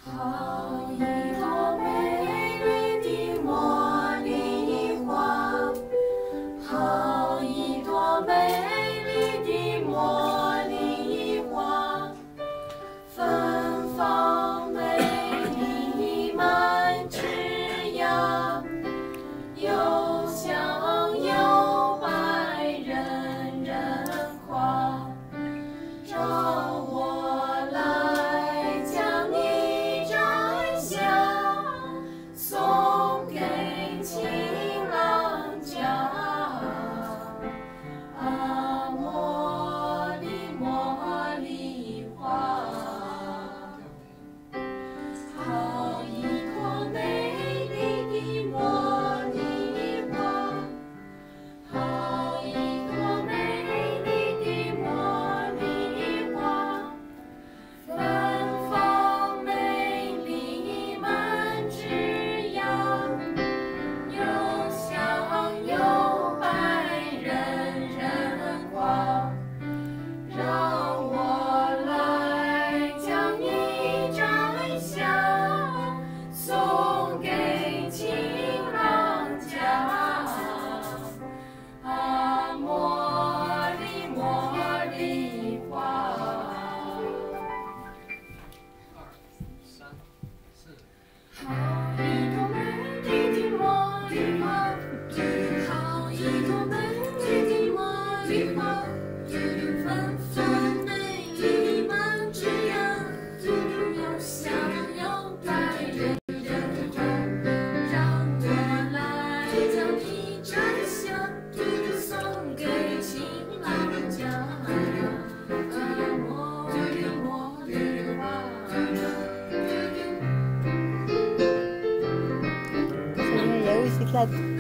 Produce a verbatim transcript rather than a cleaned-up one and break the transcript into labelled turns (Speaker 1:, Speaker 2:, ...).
Speaker 1: 好一朵美丽的茉莉花，好一朵美丽的茉莉花，芬芳美丽满枝桠，又香又白人人夸。让我来将你摘下，送给情郎家。啊，茉莉茉莉花，好一朵美丽的茉莉花，好一朵美丽的茉莉花，芬芳美丽满枝桠，又香又白人人夸。让我来将你摘下，送给情郎家。啊，茉莉茉莉花。好一朵美丽的茉莉花，好一朵美丽的茉莉花，芬芳美丽满枝桠，又香又白人人夸。让我来将你摘下，送给情郎家。啊，茉莉茉莉花。
Speaker 2: 现在也有些在。